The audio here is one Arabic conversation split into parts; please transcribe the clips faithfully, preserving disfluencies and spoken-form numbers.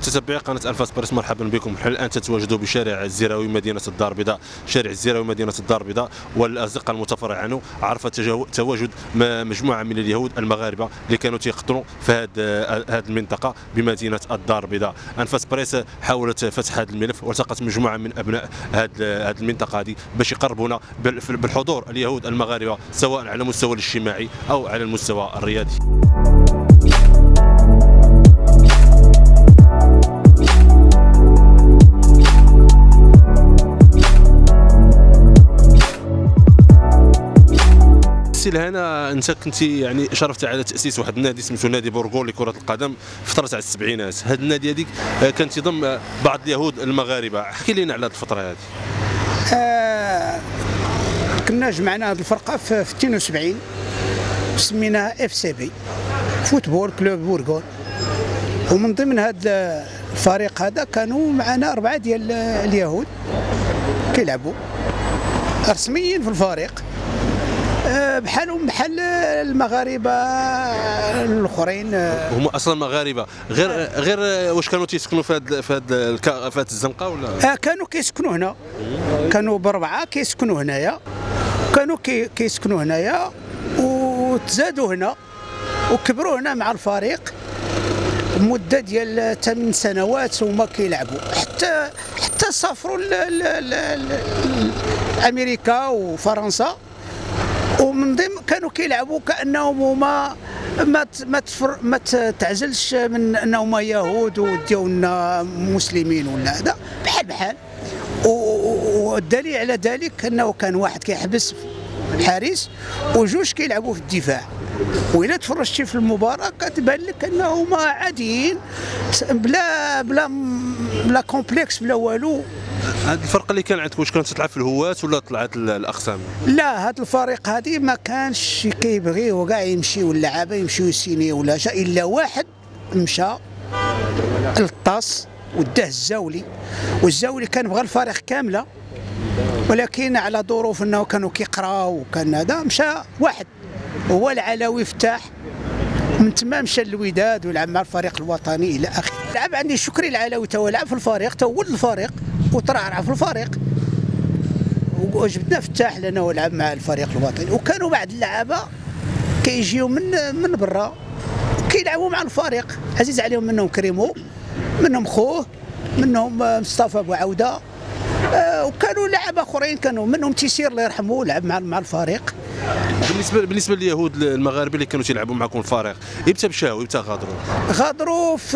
متتبعي قناه انفاس بريس، مرحبا بكم. حنا الان تتواجدوا بشارع الزراوي مدينه الدار البيضاء. شارع الزراوي مدينه الدار البيضاء والاصدقاء المتفرع عنه عرف تواجد مجموعه من اليهود المغاربه اللي كانوا تيقطنوا في هذه هذه المنطقه بمدينه الدار البيضاء. انفاس بريس حاولت فتح هذا الملف والتقت مجموعه من ابناء هذه هذه المنطقه هذه باش يقربونا بالحضور اليهود المغاربه سواء على المستوى الاجتماعي او على المستوى الرياضي. سي هنا انت كنت يعني شرفت على تاسيس واحد النادي سميتو نادي بورغول لكره القدم في فتره تاع السبعينات. هذا النادي هذيك كان تضم بعض اليهود المغاربه، احكي لنا على هذه الفتره هذه. آه كنا جمعنا هذه الفرقه في اثنين وسبعين سميناها اف سي بي فوتبول كلوب بورغول، ومن ضمن هذا الفريق هذا كانوا معنا اربعه ديال اليهود كيلعبوا رسميين في الفريق بحالهم بحال المغاربه الاخرين. هما اصلا مغاربه غير غير واش كانوا تيسكنوا في هذا في هذا في هذه الزنقه ولا؟ آه كانوا كيسكنوا هنا، كانوا بربعه كيسكنوا هنايا، كانوا كي كيسكنوا هنايا وتزادوا هنا وكبروا هنا مع الفريق مده ديال ثمان سنوات هما كيلعبوا حتى حتى سافروا لامريكا وفرنسا، ومن ضمن كانوا كيلعبوا كانهم هما ما ما ما تعزلش من انهم يهود وديالنا مسلمين ولا هذا بحال بحال. والدليل على ذلك انه كان واحد كيحبس حارس وجوج كيلعبوا في الدفاع، وإلا تفرجتي في المباراة كتبان لك انهم عاديين بلا بلا بلا كومبلكس بلا والو. هذه الفرقه اللي كان عندك واش كانت تلعب في الهواة ولا طلعت الاقسام؟ لا، هذا الفريق هذه ما كانش كيبغيو كاع يمشيو اللعابه يمشيو يسينيو ولا شيء، الا واحد مشى للطاس وداه الزاولي، والزاولي كان بغى الفريق كامله، ولكن على ظروف انه كانوا كيقراو وكان هذا مشى واحد هو العلوي فتاح، من تما مشى للوداد ولعب مع الفريق الوطني الى اخره. لعب عندي شكري العلوي تو لعب في الفريق، تو ولد الفريق وترعرع في الفريق، وجبدنا فتاح لنا ولعب مع الفريق الوطني. وكانوا بعض اللعابه كيجيو من من برا كيلعبوا مع الفريق، عزيز عليهم منهم كريمو، منهم خوه، منهم مصطفى ابو عوده، آه وكانوا لعابه اخرين كانوا منهم تيسير الله يرحمه لعب مع مع الفريق. بالنسبه بالنسبه لليهود المغاربه اللي كانوا تيلعبوا معكم الفريق، امتى مشاو امتى غادروا؟ غادروا في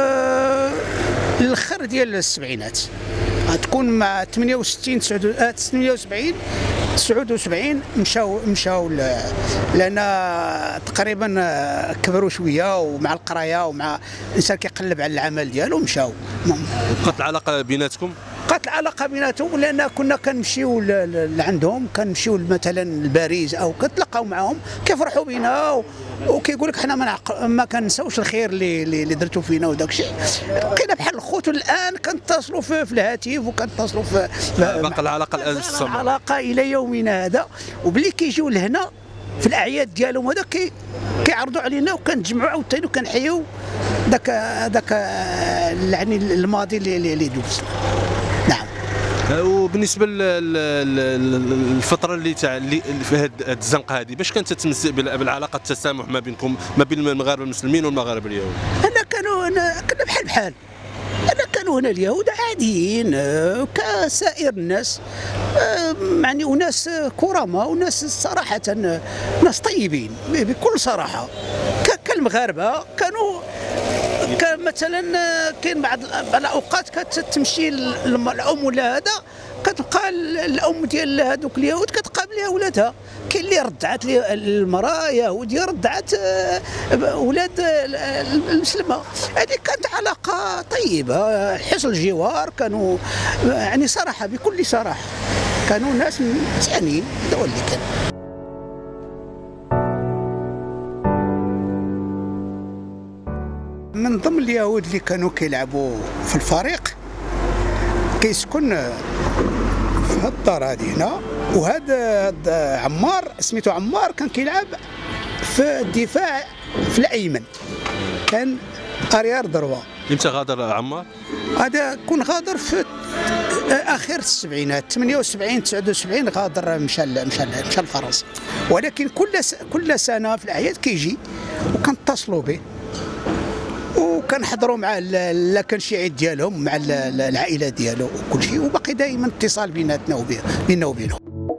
الاخر ديال السبعينات، غتكون مع ثمانية وستين ثمانية وسبعين تسعة وسبعين مشاو مشاو لان تقريبا كبروا شويه ومع القرايه ومع الانسان كيقلب على العمل ديالو مشاو. بقات العلاقه بيناتكم؟ بقات العلاقه بيناتهم لان كنا كنمشيو لعندهم، كنمشيو مثلا لباريس او كنتلاقاو معاهم كيفرحوا بينا وكيقول لك حنا ما ما كنساوش الخير اللي اللي درتو فينا وداك الشيء. بقينا بحال الخوت، الان كنتصلوا في, في الهاتف وكنتصلوا في باقي العلاقه الان تستمر العلاقه الى يومنا هذا. وبلي كيجيو لهنا في الاعياد ديالهم هذا كي كيعرضوا علينا وكنتجمعوا عاوتاني وكنحيوا ذاك ذاك يعني الماضي اللي اللي دوز. نعم. وبالنسبه للفتره اللي تاع اللي في هذه الزنقه هذه باش كانت تتمس بالعلاقه التسامح ما بينكم ما بين المغاربه المسلمين والمغاربه اليهود؟ انا كانوا انا كنا بحال بحال، انا كانوا هنا اليهود عاديين كسائر الناس، يعني وناس كرماء وناس صراحه ناس طيبين بكل صراحه كالمغاربه. كانوا كان مثلا كاين بعض الاوقات كتمشي الام ولا هذا كتبقى الام ديال هذوك اليهود كتقابل ولادها، كاين اللي رضعت المراه يهوديه رضعت ولاد المسلمه. هذه كانت علاقه طيبه حسن الجوار، كانوا يعني صراحه بكل صراحه كانوا ناس متعنين. هذا هو اللي كان. من ضمن اليهود اللي كانوا كيلعبوا في الفريق كيسكن في الدار هذه هنا، وهذا عمار سميتو عمار كان كيلعب في الدفاع في الايمن، كان اريار دروا. امتى غادر عمار؟ هذا كون غادر في اخر السبعينات ثمانية وسبعين تسعة وسبعين غادر مشى مشى مشى لفرنسا، ولكن كل كل سنه في الاعياد كيجي وكنتصلوا به وكنحضروا معاه لا كان شي عيد ديالهم مع العائله ديالو وكل شيء، وباقي دائما اتصال بيناتنا وبين بيننا وبينهم.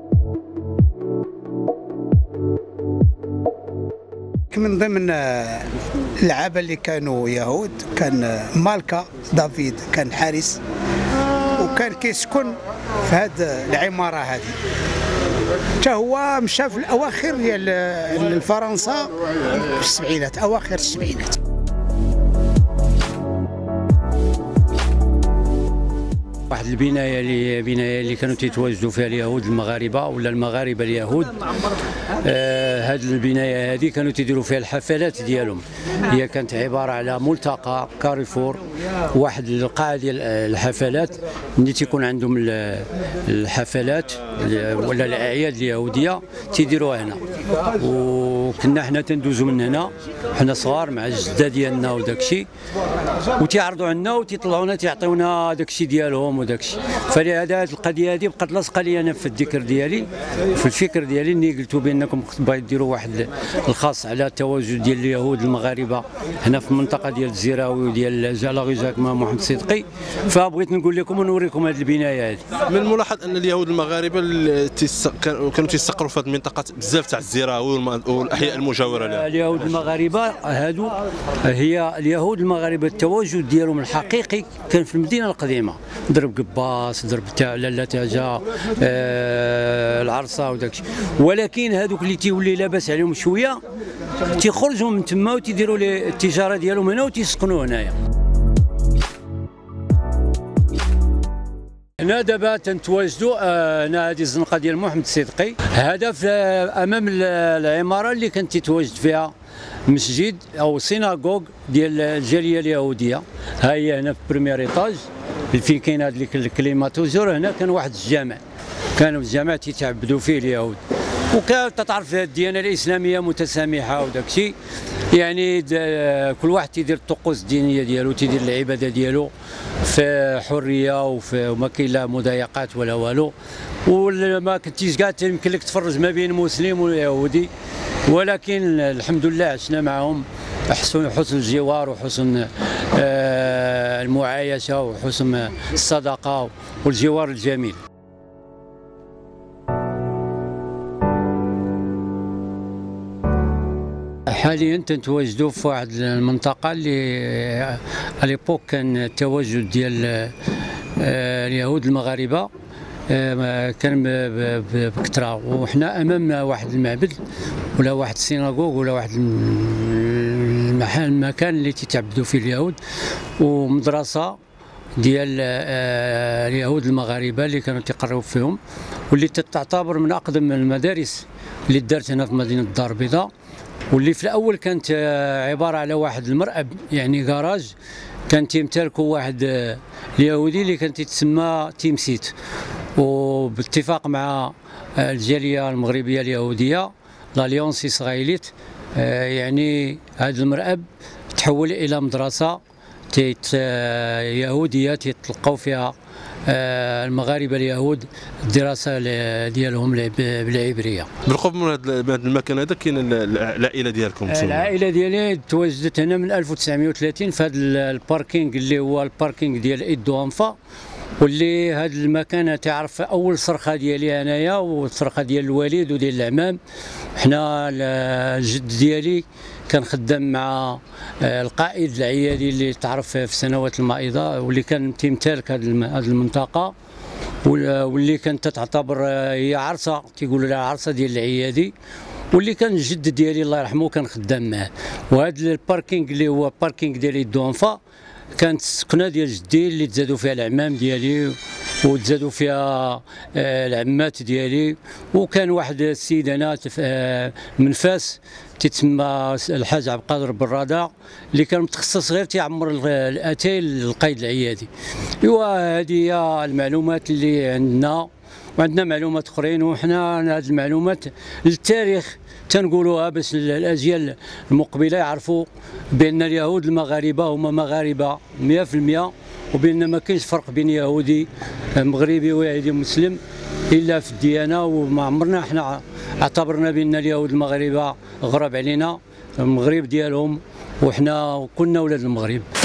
من ضمن اللعابه اللي كانوا يهود كان مالكا دافيد، كان حارس وكان كيسكن في هذه العماره هذه. حتى هو مشى في الاواخر ديال فرنسا في السبعينات، اواخر السبعينات. واحد البنايه اللي بنايه اللي كانوا تيتواجدوا فيها اليهود المغاربه ولا المغاربه اليهود. آه هذه البنايه هذه كانوا تيديروا فيها الحفلات ديالهم. هي كانت عباره على ملتقى كاريفور، واحد القاعه ديال الحفلات اللي تيكون عندهم الحفلات ولا الاعياد اليهوديه تيديروها هنا. وكنا حنا تندوزوا من هنا حنا صغار مع الجده ديالنا وداك الشيء، وتيعرضوا عندنا وتيطلعونا تيعطيونا داك الشيء ديالهم وداك الشيء. فلهذا هذه القضيه هذه بقات لاصقه لي انا في الذكر ديالي، في الفكر ديالي، اني قلتوا بانكم باغي ديروا واحد الخاص على التواجد ديال اليهود المغاربه هنا في المنطقه ديال الزراوي وديال لاغيزاك مع محمد صدقي. فبغيت نقول لكم ونوريكم هذه البنايه هذه. من الملاحظ ان اليهود المغاربه كانوا تيستقروا في هذه المنطقه بزاف تاع الزراوي والاحياء المجاوره لها. اليهود المغاربه هادو هي اليهود المغاربه التواجد ديالهم الحقيقي كان في المدينه القديمه، ضرب قباص، ضرب تاع لاله تاجا، آه العرصه وداك الشيء. ولكن هذوك اللي تيولي لاباس عليهم شويه تيخرجوا من تما وتيديروا التجاره ديالهم هنا وتيسكنوا هنايا. هنا دابا تنتواجدوا هنا هذه الزنقه ديال محمد صدقي، هذا في امام العماره اللي كانت تتواجد فيها مسجد او سيناغوغ ديال الجاليه اليهوديه. ها هي هنا في بريمير ايطاج فين كاين هذا الكليماتوزور. هنا كان واحد الجامع، كانوا الجامع تيتعبدوا فيه اليهود، وكانت تعرف الديانه الاسلاميه متسامحه وداك الشيء، يعني كل واحد تيدير الطقوس الدينيه ديالو، تيدير العباده ديالو في حريه وفي وما كاين لا مضايقات ولا والو. وما كنتيش كاع يمكن لك تفرج ما بين مسلم ويهودي، ولكن الحمد لله عشنا معهم حسن حسن الجوار وحسن آه المعايشه وحسن الصداقه والجوار الجميل. حاليا تنتواجدوا في واحد المنطقه اللي اليبوك كان التواجد ديال اليهود المغاربه كان بكثره، وحنا امام واحد المعبد ولا واحد السيناغوغ ولا واحد المحل المكان اللي تيتعبدوا فيه اليهود، ومدرسه ديال اليهود المغاربه اللي كانوا تيقروا فيهم، واللي تعتبر من اقدم المدارس اللي دارت هنا في مدينه الدار البيضاء، واللي في الاول كانت عباره على واحد المرأب يعني كراج كان تيمتلكه واحد اليهودي اللي كان تيتسمى تيمسيت، وباتفاق مع الجاليه المغربيه اليهوديه لاليونس اسرائيليت يعني هذا المرأب تحول الى مدرسه تيت يهوديه تيتلقاو فيها المغاربه اليهود الدراسه ديالهم بالعبريه. بالقرب من هذا المكان هذا كاين العائله ديالكم؟ العائله ديالي تواجدت هنا من ألف وتسعمائة وثلاثين في هذا الباركينغ اللي هو الباركينغ ديال ايدو انفا، واللي هذا المكان تعرف اول صرخه ديالي انايا والصرخه ديال الوالد وديال العمام. حنا الجد ديالي كان خدام مع القائد العيادي اللي تعرف في السنوات المائضه، واللي كان تيمتلك هذه المنطقه، واللي كانت تعتبر هي عرصه تيقولوا لها عرصه ديال العيادي، واللي كان الجد ديالي الله يرحمه كان خدام معاه. وهذا الباركينغ اللي هو باركينغ ديال الدونفا كانت السكنه ديال جدي اللي تزادوا فيها العمام ديالي وتزادوا فيها العمات ديالي. وكان واحد السيد هنا من فاس تيتسمى الحاج عبد القادر بن رادع اللي كان متخصص غير تيعمر الاتاي للقيد العيادي. ايوا هذه هي المعلومات اللي عندنا، وعندنا معلومات اخرين، وحنا هذه المعلومات للتاريخ تنقولوها باش الاجيال المقبله يعرفوا بان اليهود المغاربه هما مغاربه مئة في المئة، وبان ما كاينش فرق بين يهودي مغربي ويهودي مسلم الا في الديانه. وما عمرنا احنا اعتبرنا بان اليهود المغاربه غراب علينا، المغرب ديالهم وحنا كنا ولاد المغرب.